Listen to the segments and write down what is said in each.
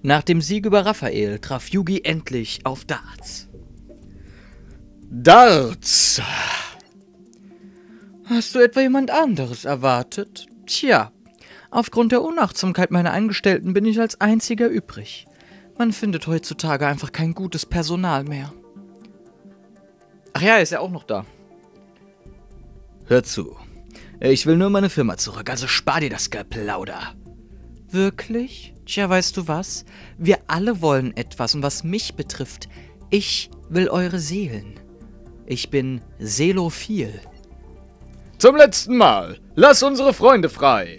Nach dem Sieg über Raphael traf Yugi endlich auf Darts. Darts! Hast du etwa jemand anderes erwartet? Tja, aufgrund der Unachtsamkeit meiner Angestellten bin ich als einziger übrig. Man findet heutzutage einfach kein gutes Personal mehr. Ach ja, ist ja auch noch da. Hör zu. Ich will nur meine Firma zurück, also spar dir das Geplauder. Wirklich? Tja, weißt du was? Wir alle wollen etwas und was mich betrifft, ich will eure Seelen. Ich bin seelophil. Zum letzten Mal. Lass unsere Freunde frei.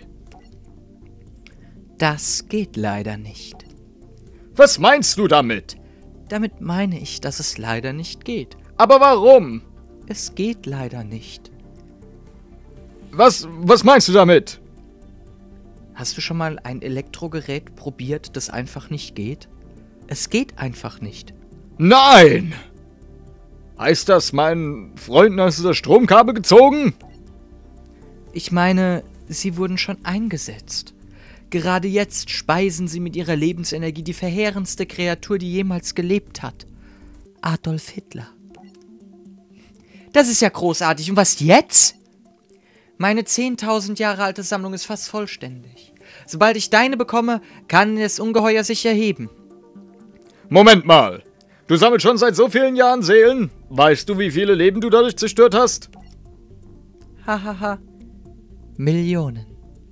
Das geht leider nicht. Was meinst du damit? Damit meine ich, dass es leider nicht geht. Aber warum? Es geht leider nicht. Was meinst du damit? Hast du schon mal ein Elektrogerät probiert, das einfach nicht geht? Es geht einfach nicht. Nein! Heißt das, meinen Freunden hast du das Stromkabel gezogen? Ich meine, sie wurden schon eingesetzt. Gerade jetzt speisen sie mit ihrer Lebensenergie die verheerendste Kreatur, die jemals gelebt hat. Adolf Hitler. Das ist ja großartig. Und was jetzt? Meine 10.000 Jahre alte Sammlung ist fast vollständig. Sobald ich deine bekomme, kann das Ungeheuer sich erheben. Moment mal. Du sammelst schon seit so vielen Jahren Seelen? Weißt du, wie viele Leben du dadurch zerstört hast? Hahaha. Millionen.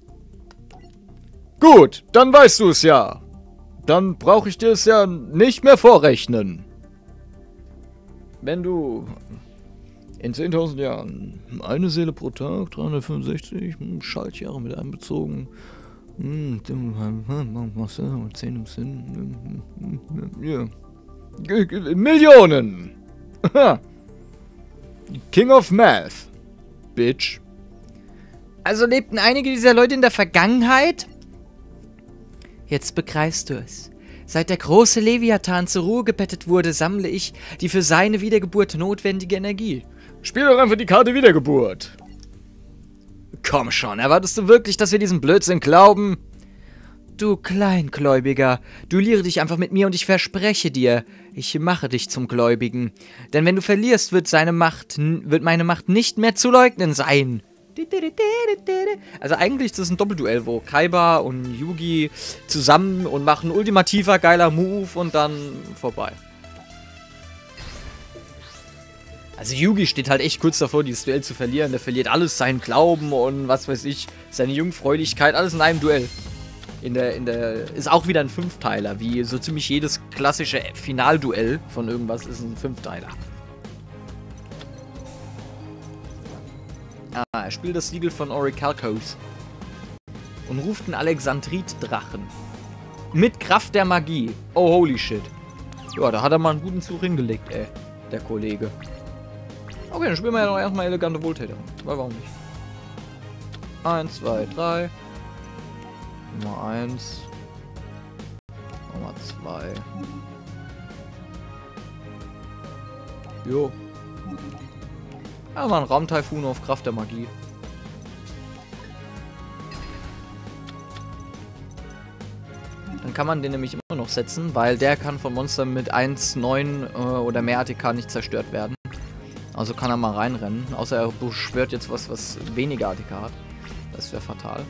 Gut, dann weißt du es ja. Dann brauche ich dir es ja nicht mehr vorrechnen. Wenn du in 10.000 Jahren eine Seele pro Tag, 365 Schaltjahre mit einbezogen, 10 im Sinn, ja. Millionen! King of Math, Bitch. Also lebten einige dieser Leute in der Vergangenheit? Jetzt begreifst du es. Seit der große Leviathan zur Ruhe gebettet wurde, sammle ich die für seine Wiedergeburt notwendige Energie. Spiel doch einfach die Karte Wiedergeburt. Komm schon, erwartest du wirklich, dass wir diesen Blödsinn glauben? Du Kleingläubiger, duelliere dich einfach mit mir und ich verspreche dir, ich mache dich zum Gläubigen. Denn wenn du verlierst, wird meine Macht nicht mehr zu leugnen sein. Also eigentlich ist das ein Doppelduell, wo Kaiba und Yugi zusammen und machen ultimativer geiler Move und dann vorbei. Also Yugi steht halt echt kurz davor, dieses Duell zu verlieren. Der verliert alles, seinen Glauben und was weiß ich, seine Jungfräulichkeit, alles in einem Duell. Ist auch wieder ein Fünfteiler, wie so ziemlich jedes klassische Finalduell von irgendwas ist ein Fünfteiler. Er spielt das Siegel von Orichalcos und ruft einen Alexandrit-Drachen. Mit Kraft der Magie. Oh, holy shit. Ja, da hat er mal einen guten Zug hingelegt, ey, der Kollege. Okay, dann spielen wir ja noch erstmal elegante Wohltäter. Warum nicht? 1, 2, 3. Nummer 1. Nummer 2. Jo. Ja, mal ein Raumtaifun auf Kraft der Magie. Dann kann man den nämlich immer noch setzen, weil der kann von Monstern mit 1, 9 oder mehr ATK nicht zerstört werden. Also kann er mal reinrennen. Außer er beschwört jetzt was weniger ATK hat. Das wäre fatal.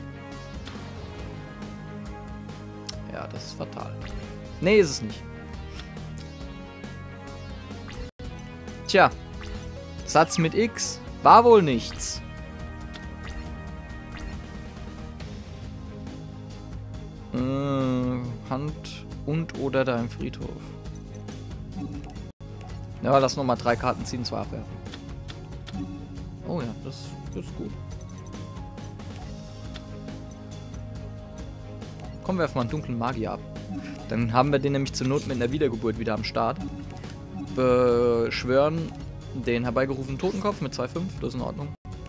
Ja, das ist fatal. Nee, ist es nicht. Tja. Satz mit X war wohl nichts. Hand und oder dein Friedhof. Ja, lass nochmal 3 Karten ziehen, 2 abwerfen. Oh ja, das ist gut. Komm, werfen wir einen dunklen Magier ab. Dann haben wir den nämlich zur Not mit einer Wiedergeburt wieder am Start. Beschwören den herbeigerufenen Totenkopf mit 2,5, das ist in Ordnung.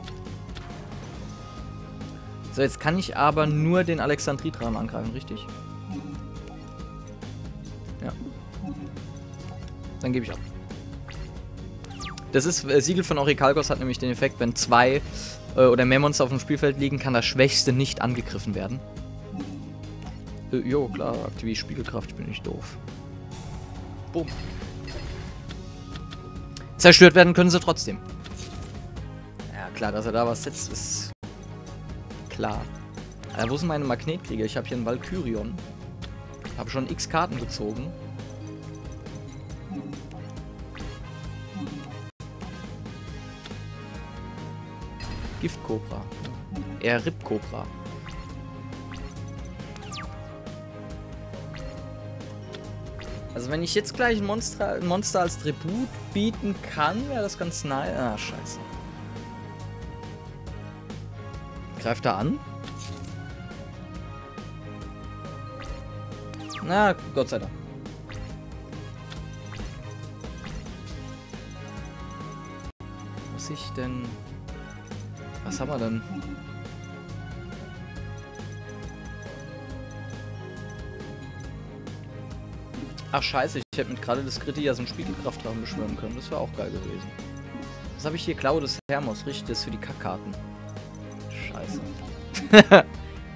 So, jetzt kann ich aber nur den Alexandritran angreifen, richtig? Ja. Dann gebe ich ab. Das ist, Siegel von Orichalcos hat nämlich den Effekt, wenn 2 oder mehr Monster auf dem Spielfeld liegen, kann das Schwächste nicht angegriffen werden. Jo, klar, aktiviere Spiegelkraft, ich bin nicht doof. Boom. Zerstört werden können sie trotzdem. Ja, klar, dass er da was setzt, ist klar. Wo sind meine Magnetkrieger? Ich habe hier einen Valkyrion. Habe schon x Karten gezogen. Giftkobra. Eher Ripkobra. Also wenn ich jetzt gleich ein Monster als Tribut bieten kann, wäre das ganz nice. Ah, scheiße. Greift er an? Na, Gott sei Dank. Muss ich denn... Was haben wir denn? Ach scheiße, ich hätte mit gerade das Gritti ja so einen Spiegelkraftraum beschwören können. Das wäre auch geil gewesen. Was habe ich hier? Klaue des Hermos. Richtig, das für die Kackkarten. Scheiße.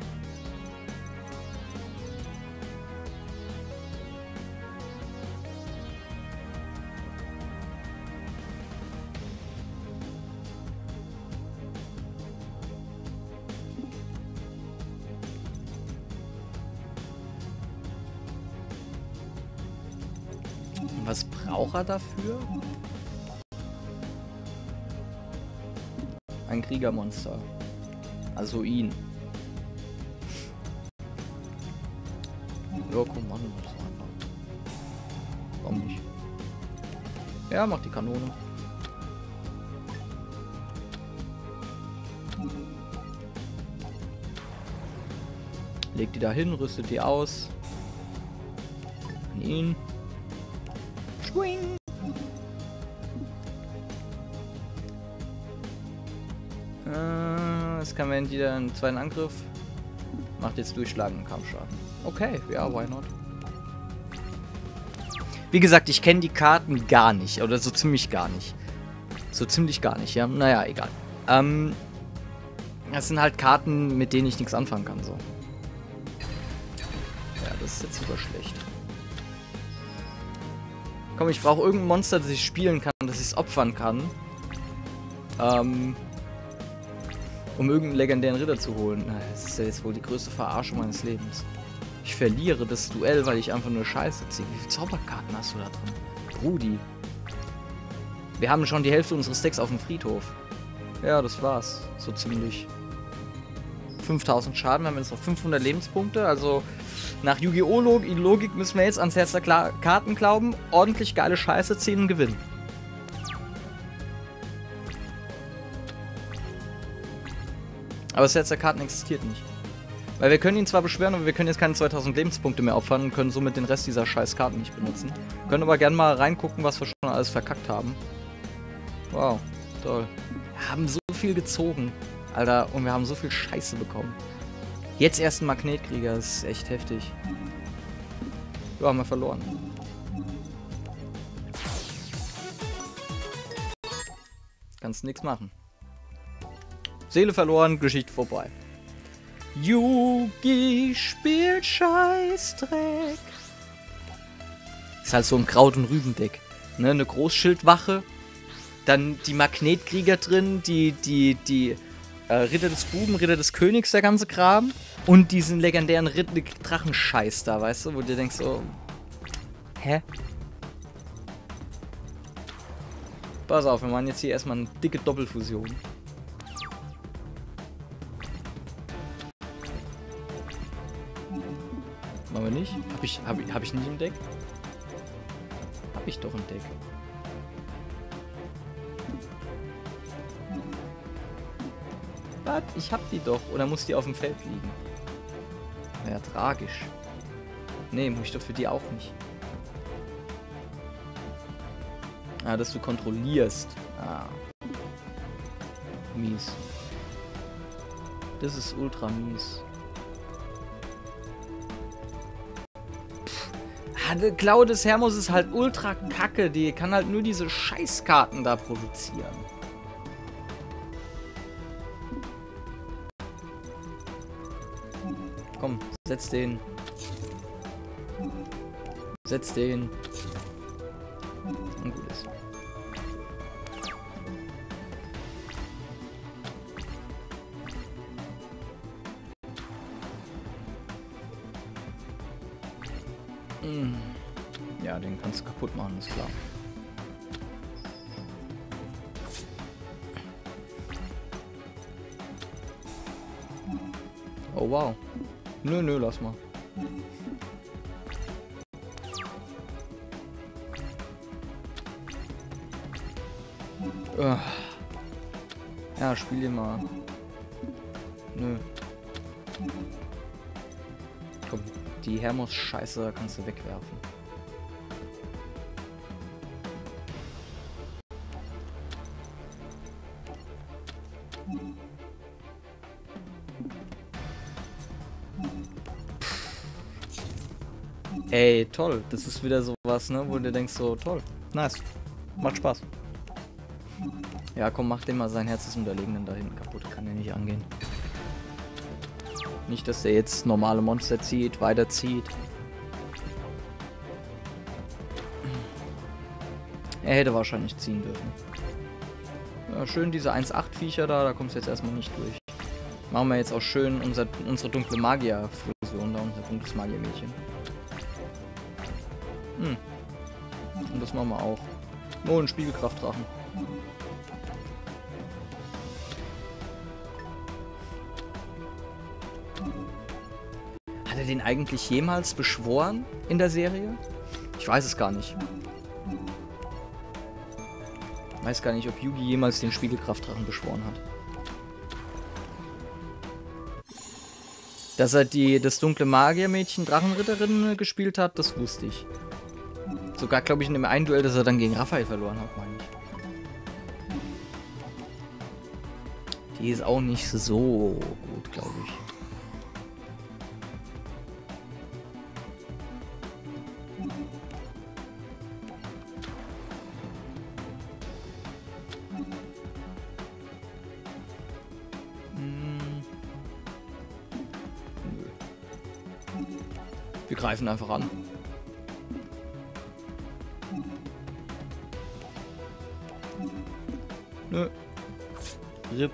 Was braucht er dafür? Ein Kriegermonster. Also ihn. Ja, komm, machen wir das einfach. Warum nicht? Ja, mach die Kanone. Legt die da hin, rüstet die aus. An ihn. Schwing! Jetzt kann man wieder einen zweiten Angriff. Macht jetzt durchschlagenden Kampfschaden. Okay, ja, why not? Wie gesagt, ich kenne die Karten gar nicht. Oder so ziemlich gar nicht. So ziemlich gar nicht, ja. Naja, egal. Das sind halt Karten, mit denen ich nichts anfangen kann, so. Ja, das ist jetzt super schlecht. Komm, ich brauche irgendein Monster, das ich spielen kann, das ich es opfern kann. Um irgendeinen legendären Ritter zu holen. Das ist ja jetzt wohl die größte Verarschung meines Lebens. Ich verliere das Duell, weil ich einfach nur Scheiße ziehe. Wie viele Zauberkarten hast du da drin? Brudi. Wir haben schon die Hälfte unseres Decks auf dem Friedhof. Ja, das war's. So ziemlich. 5000 Schaden, wir haben jetzt noch 500 Lebenspunkte. Also nach Yu-Gi-Oh! Logik müssen wir jetzt ans Herz der Karten glauben, ordentlich geile Scheiße ziehen und gewinnen. Aber das Herz der Karten existiert nicht. Weil wir können ihn zwar beschweren, aber wir können jetzt keine 2000 Lebenspunkte mehr opfern und können somit den Rest dieser scheiß Karten nicht benutzen. Können aber gerne mal reingucken, was wir schon alles verkackt haben. Wow, toll. Wir haben so viel gezogen, Alter, und wir haben so viel Scheiße bekommen. Jetzt erst ein Magnetkrieger, das ist echt heftig. Ja, haben wir verloren. Kannst nichts machen. Seele verloren, Geschichte vorbei. Yugi spielt Scheißdreck. Ist halt so ein Kraut- und Rübendeck. Ne, eine Großschildwache. Dann die Magnetkrieger drin, die Ritter des Buben, Ritter des Königs, der ganze Kram. Und diesen legendären Drachenscheiß da, weißt du, wo du denkst so... Hä? Pass auf, wir machen jetzt hier erstmal eine dicke Doppelfusion. Machen wir nicht? Hab ich nicht im Deck? Hab ich doch im Deck. Was? Ich hab die doch. Oder muss die auf dem Feld liegen? Ja, tragisch. Nee, muss ich doch für die auch nicht. Ah, dass du kontrollierst. Ah. Mies. Das ist ultra mies. Klaue des Hermos ist halt ultra kacke. Die kann halt nur diese Scheißkarten da produzieren. Komm, Setz den. Setz den. Und gut ist. Ja, den kannst du kaputt machen, ist klar. Oh wow. Nö, lass mal. Ja, spiel den mal. Nö. Komm, die Hermos-Scheiße kannst du wegwerfen. Ey, toll. Das ist wieder sowas, ne, wo du denkst so, toll. Nice. Macht Spaß. Ja, komm, mach den mal sein Herz des Unterlegenen da hinten kaputt. Kann der nicht angehen. Nicht, dass der jetzt normale Monster zieht, weiterzieht. Er hätte wahrscheinlich ziehen dürfen. Ja, schön diese 1,8 Viecher da kommst du jetzt erstmal nicht durch. Machen wir jetzt auch schön unsere dunkle Magier-Fusion da, unser dunkles Magier-Mädchen. Und das machen wir auch. Oh, ein Spiegelkraftdrachen. Hat er den eigentlich jemals beschworen in der Serie? Ich weiß es gar nicht. Ich weiß gar nicht, ob Yugi jemals den Spiegelkraftdrachen beschworen hat. Dass er das dunkle Magiermädchen Drachenritterin gespielt hat, das wusste ich. Sogar, glaube ich, in dem einen Duell, das er dann gegen Raphael verloren hat, meine ich. Die ist auch nicht so gut, glaube ich. Wir greifen einfach an. Nö. RIP.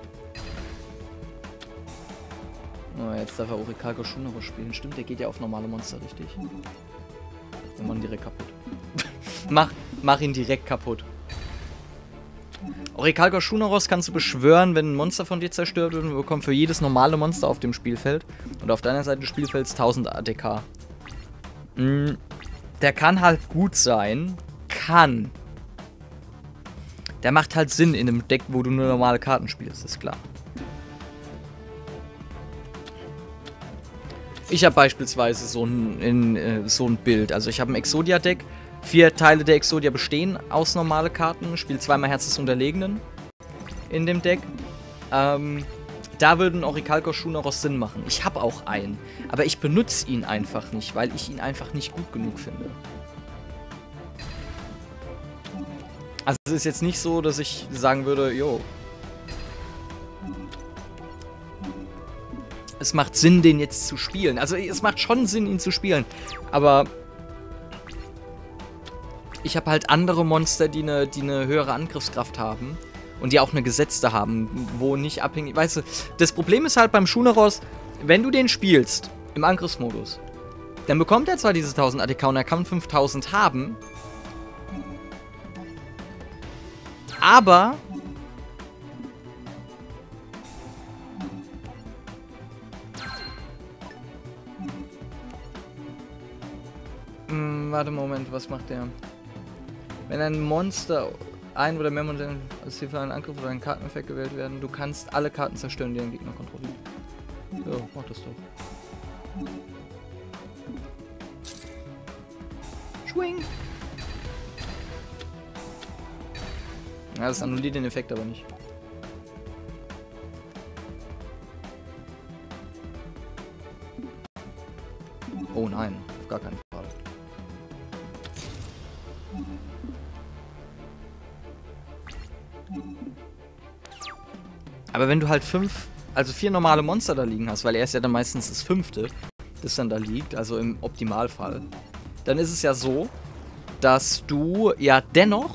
Oh, jetzt darf er Orikalko Schuneros spielen. Stimmt, der geht ja auf normale Monster, richtig? Wir machen ihn direkt kaputt. mach ihn direkt kaputt. Orikalko Schuneros kannst du beschwören, wenn ein Monster von dir zerstört wird und bekommt für jedes normale Monster auf dem Spielfeld und auf deiner Seite des Spielfelds 1000 ATK. Der kann halt gut sein. Kann. Der macht halt Sinn in einem Deck, wo du nur normale Karten spielst, ist klar. Ich habe beispielsweise so ein Bild. Also ich habe ein Exodia-Deck. 4 Teile der Exodia bestehen aus normale Karten. Spiele zweimal Herz des Unterlegenen in dem Deck. Da würden Orikalko Schuneros Sinn machen. Ich habe auch einen. Aber ich benutze ihn einfach nicht, weil ich ihn einfach nicht gut genug finde. Also es ist jetzt nicht so, dass ich sagen würde, jo. Es macht Sinn, den jetzt zu spielen. Also es macht schon Sinn, ihn zu spielen. Aber ich habe halt andere Monster, die eine höhere Angriffskraft haben. Und die auch eine gesetzte haben, wo nicht abhängig... Weißt du, das Problem ist halt beim Schuneros, wenn du den spielst, im Angriffsmodus, dann bekommt er zwar diese 1000 ATK und er kann 5000 haben, aber... Warte, Moment, was macht der? Wenn ein Monster... ein oder mehr Monster als Ziel für einen Angriff oder einen Karteneffekt gewählt werden, du kannst alle Karten zerstören, die dein Gegner kontrolliert. Ja, mach das doch. Schwing! Ja, das annulliert den Effekt aber nicht. Oh nein, auf gar keinen Fall. Aber wenn du halt 4 normale Monster da liegen hast, weil er ist ja dann meistens das 5., das dann da liegt, also im Optimalfall, dann ist es ja so, dass du ja dennoch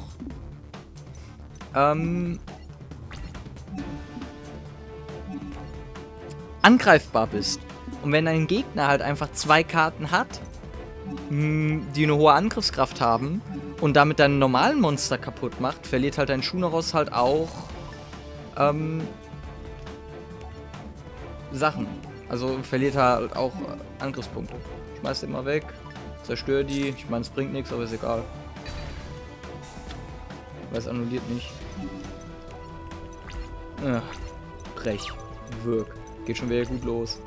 angreifbar bist. Und wenn dein Gegner halt einfach 2 Karten hat, die eine hohe Angriffskraft haben und damit deinen normalen Monster kaputt macht, verliert halt dein Shunaros halt auch Sachen. Also verliert halt auch Angriffspunkte. Schmeiß den mal weg, zerstör die. Ich meine, es bringt nichts, aber ist egal. Weil es annulliert nicht. Ach, Brech. Wirk. Geht schon wieder gut los.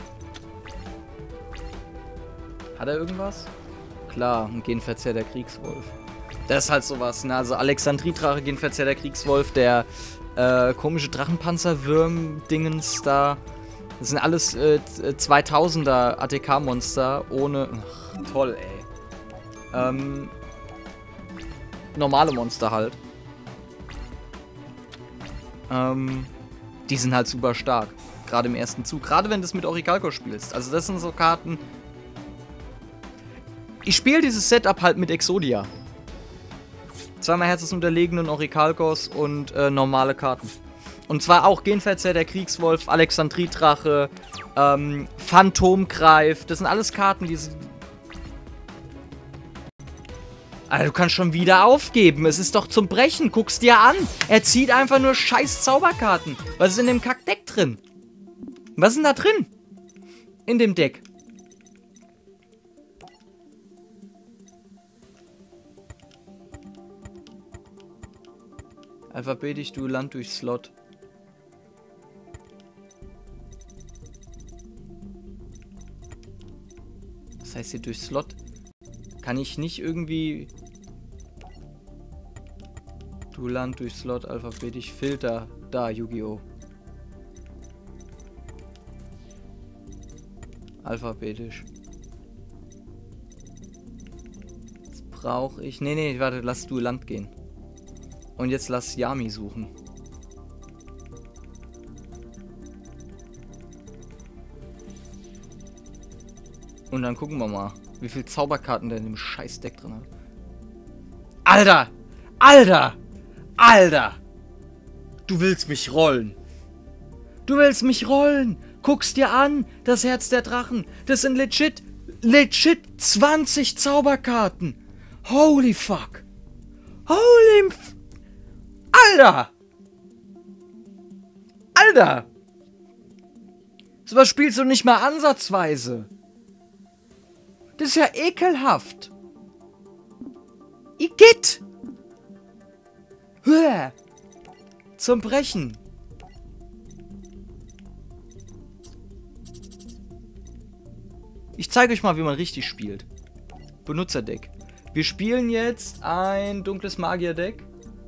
Hat er irgendwas? Klar, ein Genverzehr der Kriegswolf. Das ist halt sowas, ne? Also Alexandriedrache, Genverzehr der Kriegswolf, der komische Drachenpanzerwürm-Dingens da. Das sind alles 2000er ATK-Monster ohne... Ach, toll, ey. Normale Monster halt. Die sind halt super stark. Gerade im ersten Zug. Gerade wenn du es mit Orichalcos spielst. Also das sind so Karten... Ich spiele dieses Setup halt mit Exodia. 2 Herz des Unterlegenen, Orichalcos und normale Karten. Und zwar auch Genverzehr der Kriegswolf, Alexandriedrache, Phantomgreif. Das sind alles Karten, die... Alter, du kannst schon wieder aufgeben. Es ist doch zum Brechen. Guck's dir an. Er zieht einfach nur scheiß Zauberkarten. Was ist in dem Kackdeck drin? Was ist denn da drin? In dem Deck. Alphabetisch Duellant durch Slot. Das heißt hier durch Slot. Kann ich nicht irgendwie... Duellant durch Slot, alphabetisch Filter. Da, Yu-Gi-Oh! Alphabetisch. Jetzt brauche ich... Nee, warte, lass Duellant gehen. Und jetzt lass Yami suchen. Und dann gucken wir mal, wie viel Zauberkarten der in dem Scheißdeck drin hat. Alter! Alter! Alter! Du willst mich rollen. Du willst mich rollen. Guck's dir an. Das Herz der Drachen. Das sind legit 20 Zauberkarten. Holy fuck. Alter! Alter! So was spielst du nicht mal ansatzweise. Das ist ja ekelhaft. Igitt! Hör! Zum Brechen. Ich zeige euch mal, wie man richtig spielt. Benutzerdeck. Wir spielen jetzt ein dunkles Magierdeck.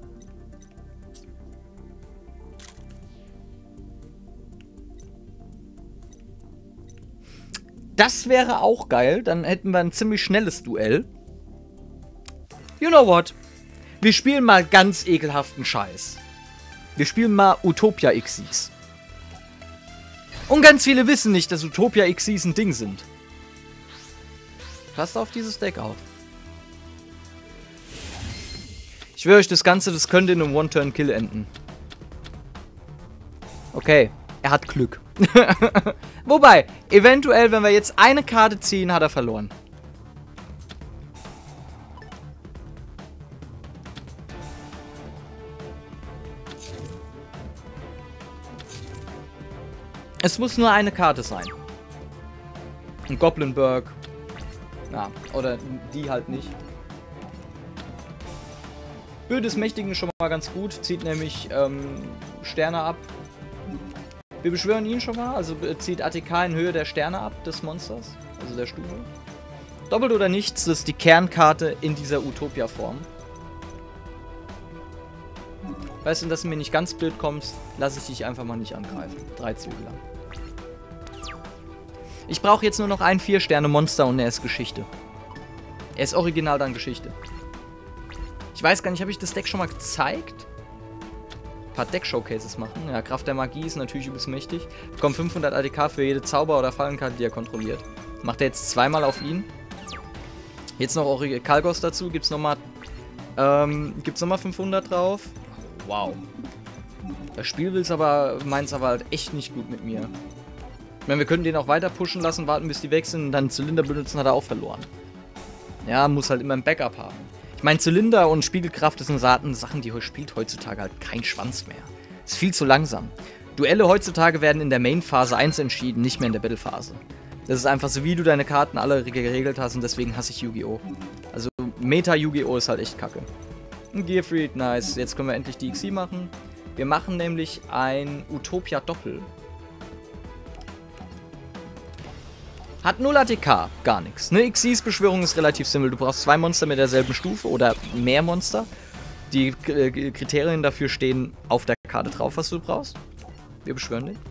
Das wäre auch geil. Dann hätten wir ein ziemlich schnelles Duell. You know what? Wir spielen mal ganz ekelhaften Scheiß. Wir spielen mal Utopia Xyz. Und ganz viele wissen nicht, dass Utopia Xyz ein Ding sind. Passt auf dieses Deck auf. Ich schwöre euch, das Ganze, das könnte in einem One-Turn-Kill enden. Okay, er hat Glück. Wobei, eventuell, wenn wir jetzt eine Karte ziehen, hat er verloren. Es muss nur eine Karte sein. Ein Goblinberg. Ja, oder die halt nicht. Bild des Mächtigen ist schon mal ganz gut. Zieht nämlich Sterne ab. Wir beschwören ihn schon mal. Also zieht ATK in Höhe der Sterne ab des Monsters. Also der Stufe. Doppelt oder nichts, das ist die Kernkarte in dieser Utopia-Form. Weißt du, dass du mir nicht ganz blöd kommst, lasse ich dich einfach mal nicht angreifen. 3 Züge lang. Ich brauche jetzt nur noch ein 4-Sterne-Monster und er ist Geschichte. Er ist original dann Geschichte. Ich weiß gar nicht, habe ich das Deck schon mal gezeigt? Ein paar Deck-Showcases machen. Ja, Kraft der Magie ist natürlich übelst mächtig. Bekommt 500 ATK für jede Zauber- oder Fallenkarte, die er kontrolliert. Macht er jetzt zweimal auf ihn. Jetzt noch Aurige Kalgos dazu. Gibt's nochmal 500 drauf. Wow. Das Spiel meint's aber halt echt nicht gut mit mir. Ich meine, wir können den auch weiter pushen lassen, warten bis die weg sind und dann Zylinder benutzen, hat er auch verloren. Ja, muss halt immer ein Backup haben. Ich meine, Zylinder und Spiegelkraft sind Sachen, die spielt heutzutage halt kein Schwanz mehr. Ist viel zu langsam. Duelle heutzutage werden in der Main-Phase 1 entschieden, nicht mehr in der Battle-Phase. Das ist einfach so, wie du deine Karten alle geregelt hast und deswegen hasse ich Yu-Gi-Oh! Also Meta-Yu-Gi-Oh! Ist halt echt kacke. Ein Gearfried, nice. Jetzt können wir endlich die XI machen. Wir machen nämlich ein Utopia-Doppel. Hat 0 ATK, gar nichts. Eine Xyz-Beschwörung ist relativ simpel. Du brauchst 2 Monster mit derselben Stufe oder mehr Monster. Die Kriterien dafür stehen auf der Karte drauf, was du brauchst. Wir beschwören dich.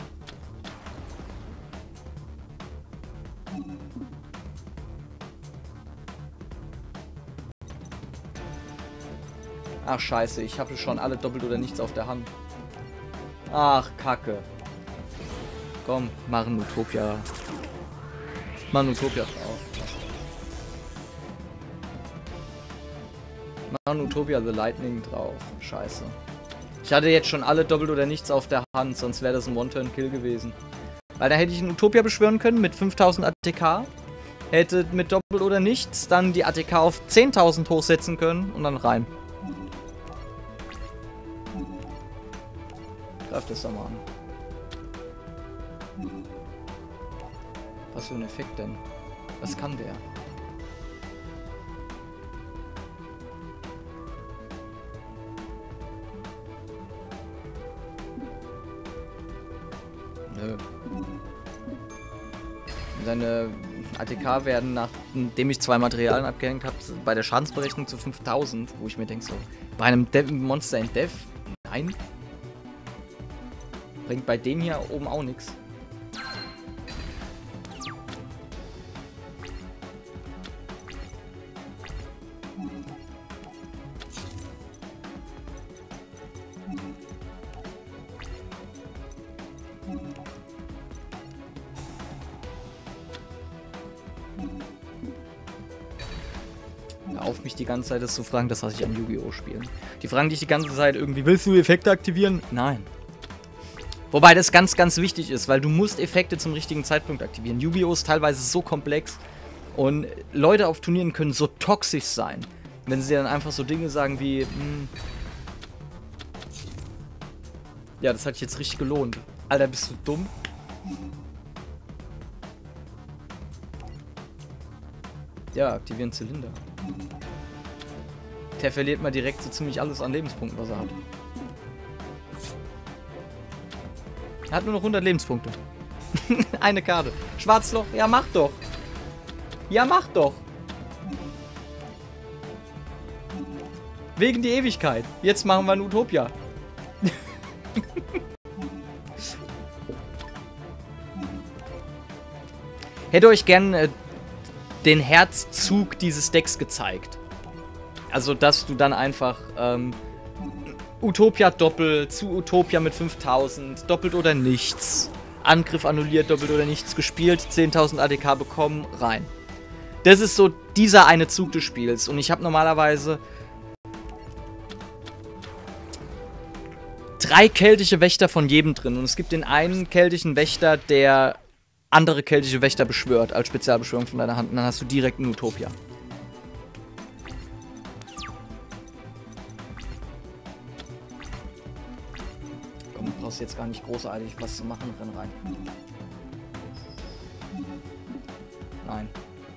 Ach scheiße, ich habe schon alle doppelt oder nichts auf der Hand. Ach, Kacke. Komm, mach ein Utopia. Mach ein Utopia drauf. Mach ein Utopia The Lightning drauf. Scheiße. Ich hatte jetzt schon alle doppelt oder nichts auf der Hand, sonst wäre das ein One-Turn-Kill gewesen. Weil da hätte ich einen Utopia beschwören können mit 5000 ATK. Hätte mit doppelt oder nichts dann die ATK auf 10.000 hochsetzen können und dann rein. Greif das doch mal an. Was für ein Effekt denn? Was kann der? Nö. Seine ATK werden, nachdem ich 2 Materialien abgehängt habe, bei der Schadensberechnung zu 5000, wo ich mir denke so, bei einem Monster in Dev? Nein. Bringt bei dem hier oben auch nichts. Auf mich die ganze Zeit das zu fragen, das hasse ich an Yu-Gi-Oh! Spielen. Die fragen dich die ganze Zeit irgendwie, willst du Effekte aktivieren? Nein. Wobei das ganz, ganz wichtig ist, weil du musst Effekte zum richtigen Zeitpunkt aktivieren. Yu-Gi-Oh! Ist teilweise so komplex und Leute auf Turnieren können so toxisch sein, wenn sie dann einfach so Dinge sagen wie, ja, das hat sich jetzt richtig gelohnt. Alter, bist du dumm? Ja, aktivieren Zylinder. Der verliert mal direkt so ziemlich alles an Lebenspunkten, was er hat. Er hat nur noch 100 Lebenspunkte. Eine Karte. Schwarzloch, ja mach doch. Ja mach doch. Wegen die Ewigkeit. Jetzt machen wir ein Utopia. Hätte euch gern den Herzzug dieses Decks gezeigt. Also, dass du dann einfach Utopia doppelt zu Utopia mit 5000, doppelt oder nichts. Angriff annulliert, doppelt oder nichts gespielt, 10.000 ATK bekommen, rein. Das ist so dieser eine Zug des Spiels. Und ich habe normalerweise 3 keltische Wächter von jedem drin. Und es gibt den einen keltischen Wächter, der andere keltische Wächter beschwört, als Spezialbeschwörung von deiner Hand. Und dann hast du direkt eine Utopia. Komm, du brauchst jetzt gar nicht großartig was zu machen. Renn rein. Nein.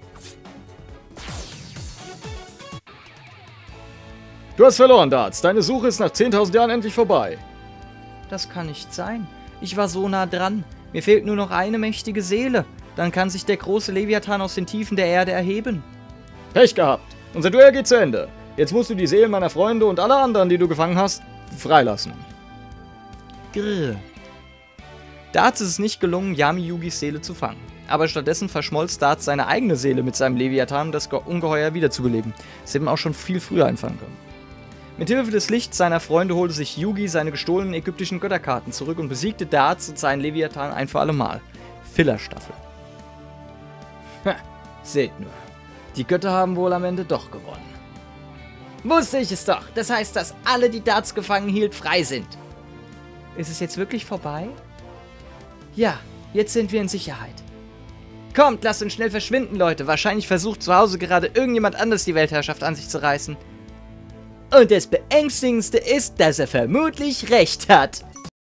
Du hast verloren, Darts. Deine Suche ist nach 10.000 Jahren endlich vorbei. Das kann nicht sein. Ich war so nah dran. Mir fehlt nur noch eine mächtige Seele. Dann kann sich der große Leviathan aus den Tiefen der Erde erheben. Pech gehabt. Unser Duell geht zu Ende. Jetzt musst du die Seelen meiner Freunde und aller anderen, die du gefangen hast, freilassen. Grrr. Darts ist es nicht gelungen, Yami-Yugis Seele zu fangen. Aber stattdessen verschmolz Darts seine eigene Seele mit seinem Leviathan, um das Ungeheuer wiederzubeleben. Das hätte man auch schon viel früher einfangen können. Mit Hilfe des Lichts seiner Freunde holte sich Yugi seine gestohlenen ägyptischen Götterkarten zurück und besiegte Darts und seinen Leviathan ein für alle Mal. Filler-Staffel. Seht nur. Die Götter haben wohl am Ende doch gewonnen. Wusste ich es doch. Das heißt, dass alle, die Darts gefangen hielt, frei sind. Ist es jetzt wirklich vorbei? Ja, jetzt sind wir in Sicherheit. Kommt, lasst uns schnell verschwinden, Leute. Wahrscheinlich versucht zu Hause gerade irgendjemand anders die Weltherrschaft an sich zu reißen. Und das Beängstigendste ist, dass er vermutlich recht hat.